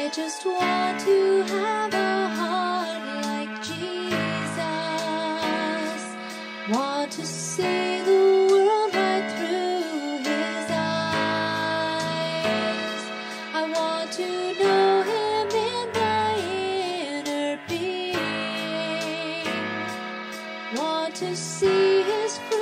just want to have a heart like Jesus. Want to see the world right through His eyes. I want to know Him in my inner being. Want to see His fruit